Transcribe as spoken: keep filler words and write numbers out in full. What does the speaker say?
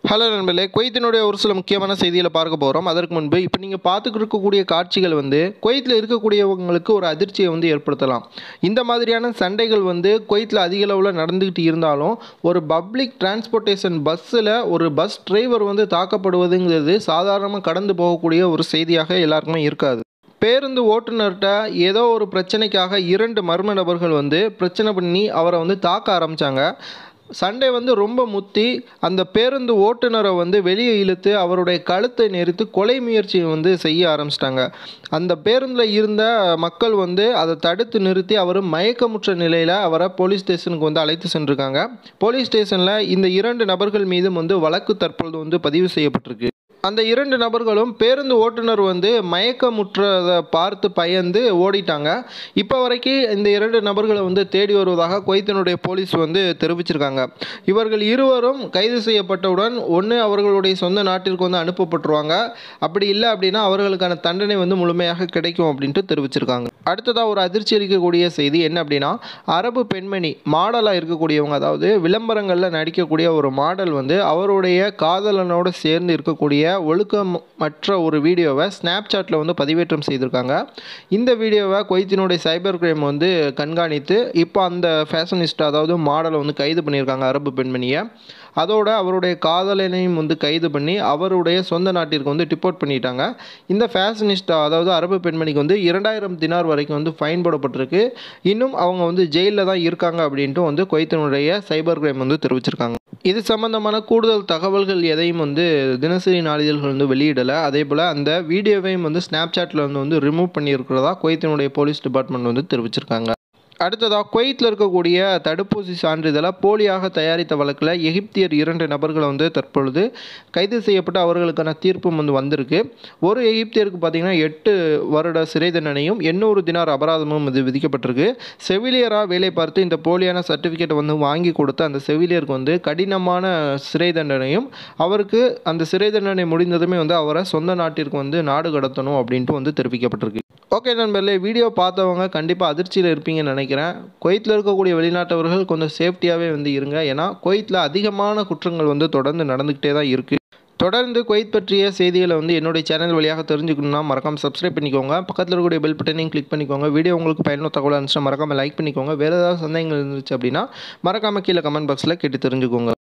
Hello நண்பர்களே, குவைத்தினுடைய ஒரு சில முக்கியமான செய்திகளை பார்க்க போகிறோம். அதற்கு முன்பு இப்போ நீங்கள் பார்த்துக்கிட்டு இருக்கக்கூடிய காட்சிகள் வந்து குவைத்தில் இருக்கக்கூடியவங்களுக்கு ஒரு அதிர்ச்சியை வந்து ஏற்படுத்தலாம். இந்த மாதிரியான சண்டைகள் வந்து குவைத்தில் அதிக அளவில் நடந்துக்கிட்டு இருந்தாலும், ஒரு பப்ளிக் டிரான்ஸ்போர்ட்டேஷன் பஸ்ஸில் ஒரு பஸ் டிரைவர் வந்து தாக்கப்படுவதுங்கிறது சாதாரணமாக கடந்து போகக்கூடிய ஒரு செய்தியாக எல்லாருக்குமே இருக்காது. பேருந்து ஓட்டுநர்கிட்ட ஏதோ ஒரு பிரச்சனைக்காக இரண்டு மர்ம நபர்கள் வந்து பிரச்சனை பண்ணி அவரை வந்து தாக்க ஆரம்பித்தாங்க. சண்டை வந்து ரொம்ப முத்தி அந்த பேருந்து ஓட்டுநரை வந்து வெளியே இழுத்து அவருடைய கழுத்தை நெரித்து கொலை முயற்சியை வந்து செய்ய ஆரம்பிச்சிட்டாங்க. அந்த பேருந்தில் இருந்த மக்கள் வந்து அதை தடுத்து நிறுத்தி அவர் மயக்கமுற்ற நிலையில் அவரை போலீஸ் ஸ்டேஷனுக்கு வந்து அழைத்து சென்றிருக்காங்க. போலீஸ் ஸ்டேஷனில் இந்த இரண்டு நபர்கள் மீதும் வந்து வழக்கு தற்பொழுது வந்து பதிவு செய்யப்பட்டிருக்கு. அந்த இரண்டு நபர்களும் பேருந்து ஓட்டுநர் வந்து மயக்கமுற்றதை பார்த்து பயந்து ஓடிட்டாங்க. இப்போ வரைக்கும் இந்த இரண்டு நபர்களை வந்து தேடி வருவதாக குவைத்தினுடைய போலீஸ் வந்து தெரிவிச்சிருக்காங்க. இவர்கள் இருவரும் கைது செய்யப்பட்டவுடன் ஒன்று அவர்களுடைய சொந்த நாட்டிற்கு வந்து அனுப்பப்பட்டுருவாங்க. அப்படி இல்லை அப்படின்னா அவர்களுக்கான தண்டனை வந்து முழுமையாக கிடைக்கும் அப்படின்ட்டு தெரிவிச்சிருக்காங்க. அடுத்ததாக ஒரு அதிர்ச்சி அளிக்கக்கூடிய செய்தி என்ன அப்படின்னா, அரபு பெண்மணி மாடலாக இருக்கக்கூடியவங்க, அதாவது விளம்பரங்களில் நடிக்கக்கூடிய ஒரு மாடல் வந்து அவருடைய காதலனோடு சேர்ந்து இருக்கக்கூடிய ஒழுக்கமற்ற ஒரு வீடியோவை ஸ்னாப்சாட்டில் வந்து பதிவேற்றம் செய்திருக்காங்க. இந்த வீடியோவை குவைத்தினுடைய சைபர் கிரைம் வந்து கண்காணித்து இப்போ அந்த ஃபேஷனிஸ்ட் அதாவது மாடலை வந்து கைது பண்ணியிருக்காங்க, அரபு பெண்மணியை. அதோட அவருடைய காதலனையும் வந்து கைது பண்ணி அவருடைய சொந்த நாட்டிற்கு வந்து டிப்போர்ட் பண்ணிட்டாங்க. இந்த ஃபேஷனிஸ்ட் அதாவது அரபு பெண்மணிக்கு வந்து இரண்டாயிரம் தினார் வரைக்கும் வந்து ஃபைன் போடப்பட்டிருக்கு. இன்னும் அவங்க வந்து ஜெயிலில் தான் இருக்காங்க அப்படின்ட்டு வந்து குவைத்தினுடைய சைபர் கிரைம் வந்து தெரிவிச்சிருக்காங்க. இது சம்பந்தமான கூடுதல் தகவல்கள் எதையும் வந்து தினசரி நாளிதழ்கள் வந்து வெளியிடலை. அதே போல் அந்த வீடியோவையும் வந்து ஸ்னாப்சாட்டில் வந்து வந்து ரிமூவ் பண்ணியிருக்கிறதா குவைத்தினுடைய போலீஸ் டிபார்ட்மெண்ட் வந்து தெரிவிச்சிருக்காங்க. அடுத்ததாக குவைத்தில் இருக்கக்கூடிய தடுப்பூசி சான்றிதழை போலியாக தயாரித்த வழக்கில் எகிப்தியர் இரண்டு நபர்களை வந்து தற்பொழுது கைது செய்யப்பட்டு அவர்களுக்கான தீர்ப்பும் வந்து வந்திருக்கு. ஒரு எகிப்தியருக்கு பார்த்திங்கன்னா எட்டு வருட சிறை தண்டனையும் எண்ணூறு தினார் அபராதமும் இது விதிக்கப்பட்டிருக்கு. செவிலியராக வேலை பார்த்து இந்த போலியான சர்டிஃபிகேட்டை வந்து வாங்கி கொடுத்த அந்த செவிலியருக்கு வந்து கடினமான சிறை தண்டனையும், அவருக்கு அந்த சிறை தண்டனை முடிந்ததுமே வந்து அவரை சொந்த நாட்டிற்கு வந்து நாடு கடத்தணும் அப்படின்ட்டு வந்து தெரிவிக்கப்பட்டிருக்கு. ஓகே நண்பர்களே, வீடியோ பார்த்தவங்க கண்டிப்பாக அதிர்ச்சியில் இருப்பீங்கன்னு நினைக்கிறேன். குவைத்தில் இருக்கக்கூடிய வெளிநாட்டவர்கள் கொஞ்சம் சேஃப்டியாகவே வந்து இருங்க. ஏன்னா குவைத்தில் அதிகமான குற்றங்கள் வந்து தொடர்ந்து நடந்துக்கிட்டே தான் இருக்குது. தொடர்ந்து குவைத் பற்றிய செய்திகளை வந்து என்னுடைய சேனல் வழியாக தெரிஞ்சுக்கணும்னா மறக்காமல் சப்ஸ்கிரைப் பண்ணிக்கோங்க. பக்கத்தில் இருக்கக்கூடிய பெல் பட்டனையும் கிளிக் பண்ணிக்கோங்க. வீடியோ உங்களுக்கு பயனுள்ள தகவலாக இருந்துச்சுன்னா மறக்காமல் லைக் பண்ணிக்கோங்க. வேறு ஏதாவது சந்தேகங்கள் இருந்துச்சு அப்படின்னா மறக்காமல் கீழே கமெண்ட் பாக்ஸில் கேட்டு தெரிஞ்சுக்கோங்க.